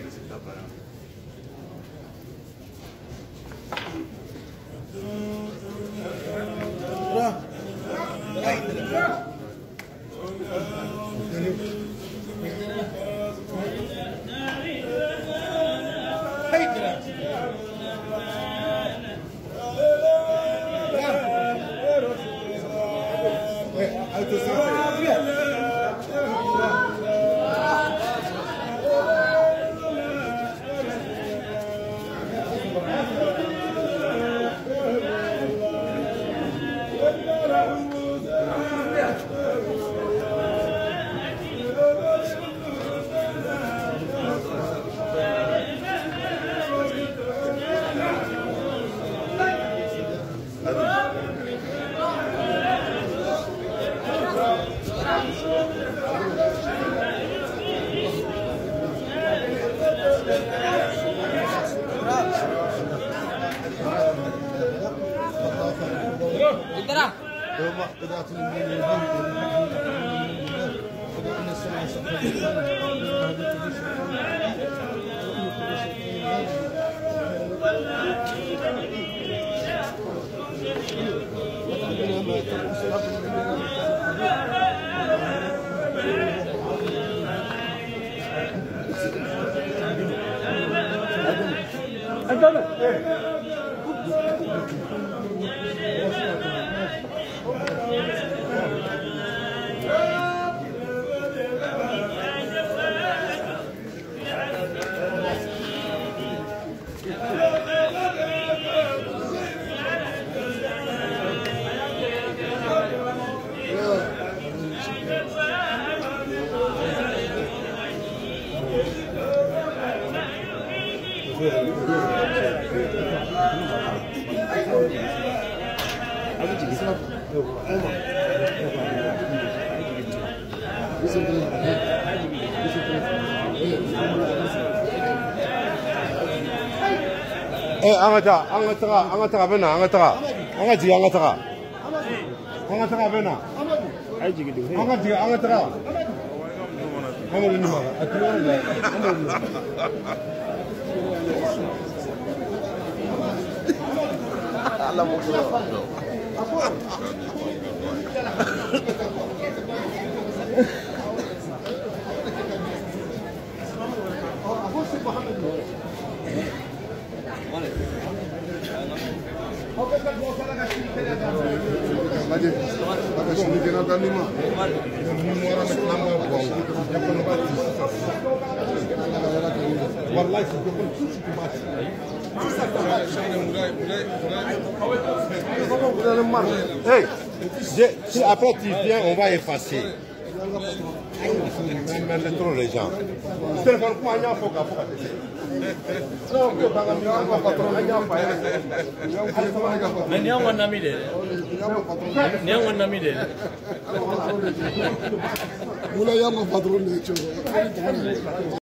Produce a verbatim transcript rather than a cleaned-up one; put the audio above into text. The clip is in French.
Eh, angata, angata, angata bena, angata, angati, angata, angata bena, angati, angata. Kamu ini mana? Aku orang lain. Allah mukul. Lagi, lagi sini kena tadi mah. Ini orang nak nambah buang. Jangan lupa. Wallahi sebelum suci kemas. Hey, si après tu viens, on va effacer. Même trop les gens. Téléphone quoi, il y a un peu qu'à faire. Mais n'y a pas d'ami de. N'y a pas d'ami de. Vous l'avez pas patron de.